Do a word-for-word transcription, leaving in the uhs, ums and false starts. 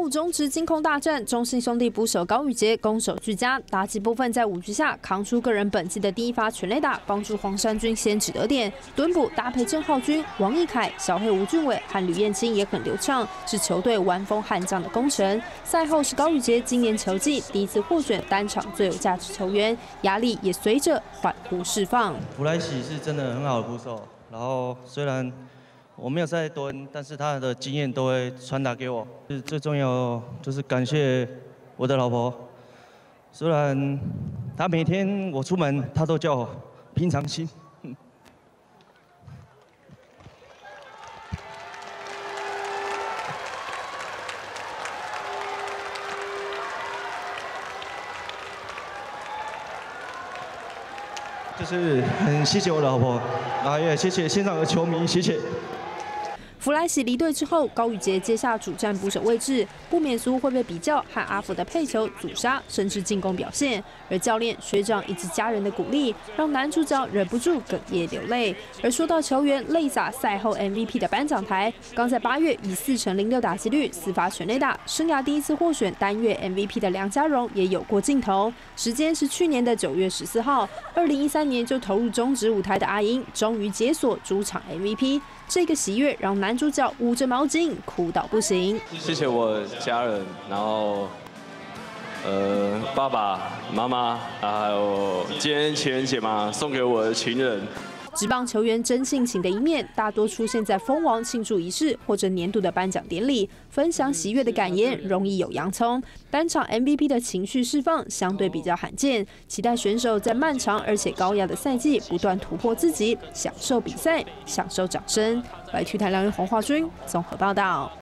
五中职金控大战，中信兄弟捕手高宇杰攻守俱佳，打击部分在五局下扛出个人本季的第一发全垒打，帮助黄衫军先取得点。蹲捕搭配郑浩君、王义凯、小黑吴俊伟和吕彦青也很流畅，是球队完封悍将的功臣。赛后是高宇杰今年球季第一次获选单场最有价值球员，压力也随着缓步释放。 弗莱喜是真的很好的捕手，然后虽然我没有在蹲，但是他的经验都会传达给我。最重要就是感谢我的老婆，虽然她每天我出门，她都叫我平常心。就是很谢谢我老婆，啊也谢谢现场的球迷，谢谢。 弗莱喜离队之后，高宇杰接下主战捕手位置，不免俗会被比较和阿福的配球、阻杀，甚至进攻表现。而教练、学长以及家人的鼓励，让男主角忍不住哽咽流泪。而说到球员泪洒赛后 M V P 的颁奖台，刚在八月以四成零六打击率、四发全垒打，生涯第一次获选单月 M V P 的梁家荣也有过镜头。时间是去年的九月十四号，二零一三年就投入中职舞台的阿英，终于解锁主场 M V P。这个喜悦让男主角捂着毛巾哭到不行。 谢谢我家人，然后呃爸爸妈妈，还有今天情人节嘛，送给我的情人。 职棒球员真性情的一面，大多出现在封王庆祝仪式或者年度的颁奖典礼，分享喜悦的感言容易有洋葱。单场 M V P 的情绪释放相对比较罕见，期待选手在漫长而且高压的赛季不断突破自己，享受比赛，享受掌声。来，体坛良人黄华君综合报道。